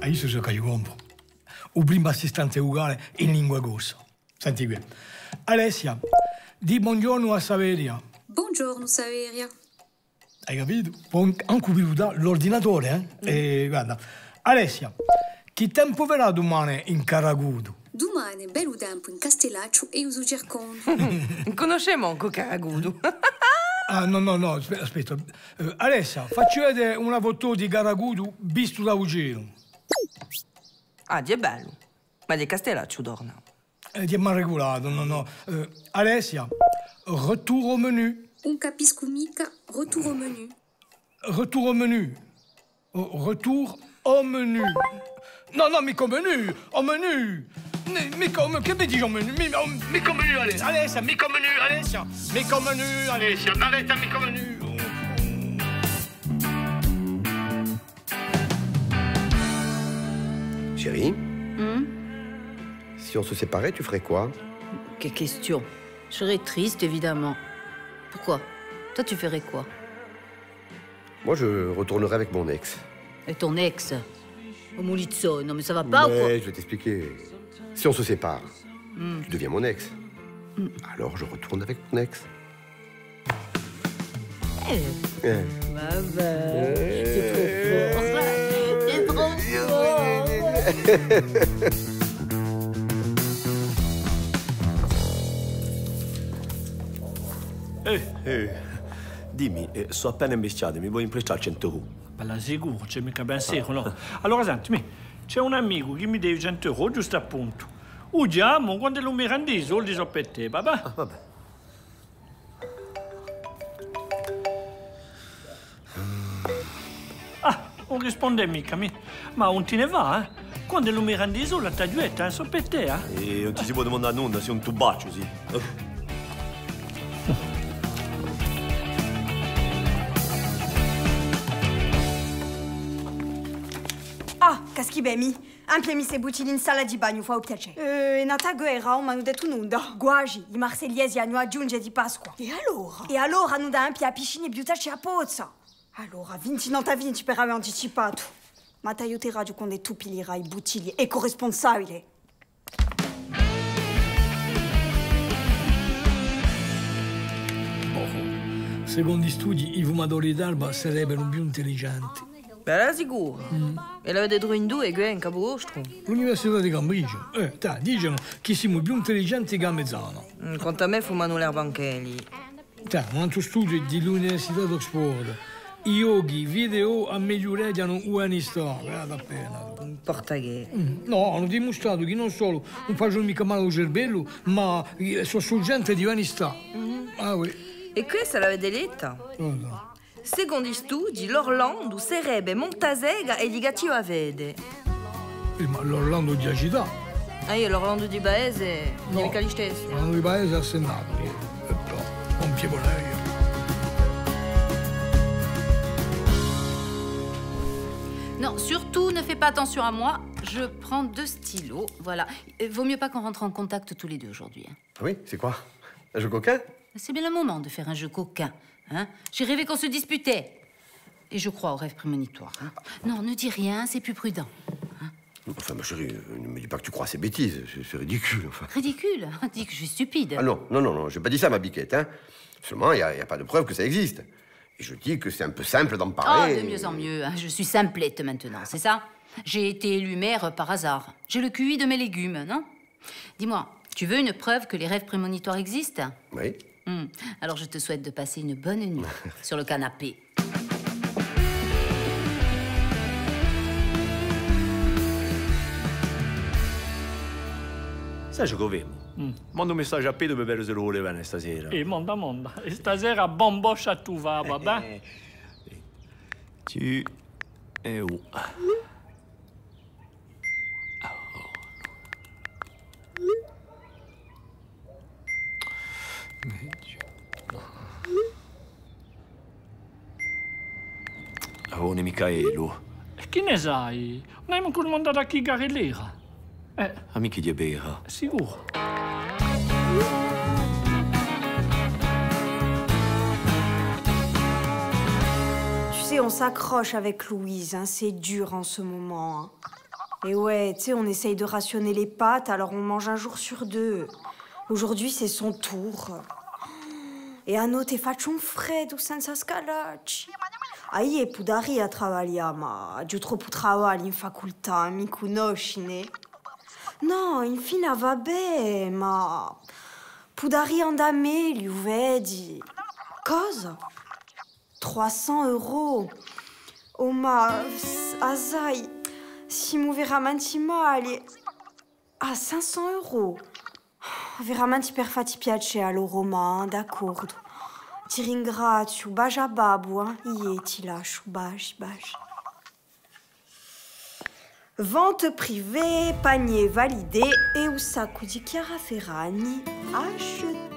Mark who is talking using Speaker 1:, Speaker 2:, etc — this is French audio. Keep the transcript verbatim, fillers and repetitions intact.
Speaker 1: io so che io compro. Un primo assistente uguale in lingua corsa. Senti qui. Alessia, di buongiorno a Saveria.
Speaker 2: Buongiorno, Saveria.
Speaker 1: Hai capito? Può anche pilotare l'ordinatore, eh? Mm. E guarda, Alessia, che tempo verrà domani in Caragudo?
Speaker 2: Domani, bello tempo in Castellaccio e io su Cercone.
Speaker 3: Conosciamo anche Caragudo.
Speaker 1: Ah, no, no, no, aspetta, aspetta. Uh, Alessia, facci vedere una foto di Caragudo visto da cielo.
Speaker 3: Ah, è bello. Ma di Castellaccio torna.
Speaker 1: Eh, ti è mal regolato, no, no. Uh, Alessia, retour au menu.
Speaker 2: Non capisco mica, retour au menu.
Speaker 1: Retour au menu. Oh, retour au menu. No, no, mica au menu, au menu. Mica, che mi dici au menu? Mica au menu, Alessia. Alessia, mica au menu, Alessia. Mica au menu, Alessia. Alessia, mica au menu.
Speaker 4: Chérie,
Speaker 5: hmm?
Speaker 4: Si on se séparait, tu ferais quoi?
Speaker 5: Quelle question? Je serais triste, évidemment. Pourquoi? Toi, tu ferais quoi?
Speaker 4: Moi, je retournerais avec mon ex.
Speaker 5: Et ton ex? Au Moulizzo, non mais ça va pas
Speaker 4: mais
Speaker 5: ou quoi?
Speaker 4: je vais t'expliquer. Si on se sépare,
Speaker 5: mm.
Speaker 4: tu deviens mon ex.
Speaker 5: Mm.
Speaker 4: Alors, je retourne avec mon ex.
Speaker 5: Eh.
Speaker 4: Eh.
Speaker 5: Bah bah, t'es trop fort. T'es trop fort.
Speaker 6: Eh, eh, dimmi, eh, sto appena imbestiato, mi vuoi imprestare cento euro?
Speaker 7: Bella sicuro, c'è mica pensiero, no? Allora, senti, c'è un amico che mi deve cento euro, giusto appunto. Usiamo, quando non mi rendi i soldi so per te, vabbè?
Speaker 6: Ah, vabbè.
Speaker 7: Ah, non risponde mica, mi. Ma non te ne va, eh? Quando non mi rendi i soldi, la taglietta, eh, so per te, eh?
Speaker 6: E non ti si può domandare nulla, sei un tubaccio, sì. Oh.
Speaker 8: Ah, caschi bemi. Anche mi se butti in sala di bagno, fa un piacere. Eh, nata guerra, non mi hanno detto nulla. Guagi, i marsegliesi hanno aggiunto di Pasqua. E allora? E allora hanno da anche a piscina e biutaci a pozza. Allora, vinti non ta vinti per aver anticipato. Ma ti aiuterà quando tu piglierai i bottiglie eco-responsabile.
Speaker 1: Secondo gli studi, i fumatori d'alba sarebbero più intelligenti.
Speaker 3: Bella sicuro. Mm. E l'avete detto in due che è in Capostro?
Speaker 1: L'Università di Cambridge. Eh, dai, dicono che siamo più intelligenti che a mezzana.
Speaker 3: Mm, quanto a me fumano l'erba anche lì.
Speaker 1: Dai, un altro studio dell'Università di Oxford. I yogi video migliorano l'umanità. Guarda appena.
Speaker 3: Porta che.
Speaker 1: Mm. No, hanno dimostrato che non solo non facciano mica male al cervello, ma sono sorgente di umanità. Mm. Ah, oui.
Speaker 3: E questa l'avete letta?
Speaker 1: Oh, no.
Speaker 3: Secondo gli studi, l'Orlando sarebbe Montasega e negativo a vede.
Speaker 1: Eh, ma l'Orlando di città?
Speaker 3: Ah, io l'Orlando di Paese, no, non è mica gli stessi.
Speaker 1: L'Orlando di Paese è a Senato, eh, però, non più lei.
Speaker 5: Non, surtout, ne fais pas attention à moi. Je prends deux stylos, voilà. Vaut mieux pas qu'on rentre en contact tous les deux aujourd'hui. Hein.
Speaker 4: Ah oui, c'est quoi? Un jeu coquin?
Speaker 5: C'est bien le moment de faire un jeu coquin. Hein? J'ai rêvé qu'on se disputait. Et je crois au rêve prémonitoire. Hein? Non, ne dis rien, c'est plus prudent. Hein?
Speaker 4: Enfin, ma chérie, ne me dis pas que tu crois à ces bêtises. C'est ridicule, enfin.
Speaker 5: Ridicule? Dis que je suis stupide.
Speaker 4: Ah non, non, non, non, j'ai pas dit ça, ma biquette, hein. Seulement, il n'y a, a pas de preuve que ça existe. Et je dis que c'est un peu simple d'en parler.
Speaker 5: Oh, de mieux en mieux. Hein? Je suis simplette maintenant, c'est ça? J'ai été élue maire par hasard. J'ai le Q I de mes légumes, non? Dis-moi, tu veux une preuve que les rêves prémonitoires existent?
Speaker 4: Oui.
Speaker 5: Hum. Alors je te souhaite de passer une bonne nuit sur le canapé.
Speaker 6: Sai che avevo? Mm. Mando un messaggio a Pedro per vedere se lo vuole bene stasera.
Speaker 7: E monda, monda. E stasera bomboscia tu va, vabbè?
Speaker 6: Ci e u. Oh, Micaelo.
Speaker 7: E chi ne sai? Non hai ancora mandato a chi Garellera. Eh.
Speaker 6: Amici di Bera.
Speaker 7: Sicuro.
Speaker 8: Tu sais, on s'accroche avec Louise, hein. C'est dur en ce moment. Hein. Et ouais, tu sais, on essaye de rationner les pâtes, alors on mange un jour sur deux. Aujourd'hui, c'est son tour. E a noi te faccio un freddo senza scalacci. Aie pudari a travagliare, ma giù troppo travaglio in facoltà, mi conosci, ne? No, infine vabbè, ma pudari andare meglio, vedi? Cosa? trecento euro. Oh, ma asai, si mu veramente male. Ah, cinquecento euro. Veramente per farti piacere, Roma, d'accordo. Ti ringrazio, bacia babbo, hein? Ie, ti lascio, baci, baci. Vente privée, panier validé et un sacco di Chiara Ferragni acheté.